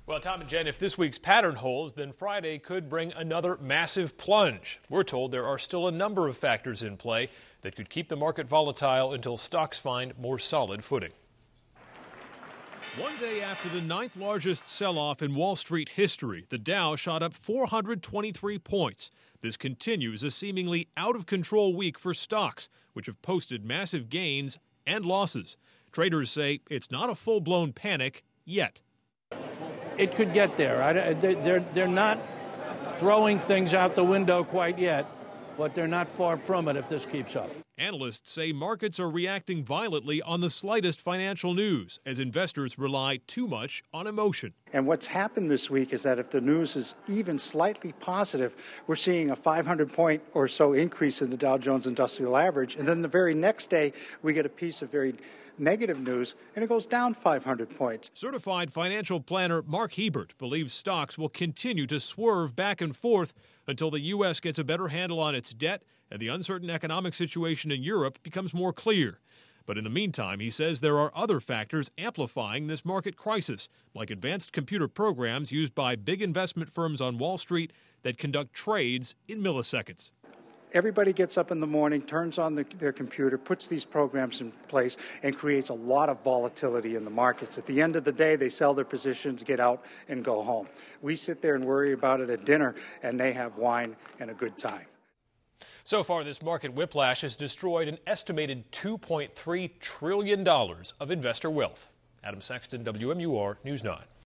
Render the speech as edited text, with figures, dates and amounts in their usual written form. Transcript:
Well, Tom and Jen, if this week's pattern holds, then Friday could bring another massive plunge. We're told there are still a number of factors in play that could keep the market volatile until stocks find more solid footing. One day after the ninth largest sell-off in Wall Street history, the Dow shot up 423 points. This continues a seemingly out-of-control week for stocks, which have posted massive gains and losses. Traders say it's not a full-blown panic yet. It could get there. They're not throwing things out the window quite yet, but they're not far from it if this keeps up. Analysts say markets are reacting violently on the slightest financial news as investors rely too much on emotion. And what's happened this week is that if the news is even slightly positive, we're seeing a 500-point or so increase in the Dow Jones Industrial Average. And then the very next day, we get a piece of very negative news, and it goes down 500 points. Certified financial planner Mark Hebert believes stocks will continue to swerve back and forth until the U.S. gets a better handle on its debt and the uncertain economic situation in Europe becomes more clear. But in the meantime, he says there are other factors amplifying this market crisis, like advanced computer programs used by big investment firms on Wall Street that conduct trades in milliseconds. Everybody gets up in the morning, turns on their computer, puts these programs in place, and creates a lot of volatility in the markets. At the end of the day, they sell their positions, get out, and go home. We sit there and worry about it at dinner, and they have wine and a good time. So far, this market whiplash has destroyed an estimated $2.3 trillion of investor wealth. Adam Sexton, WMUR News 9.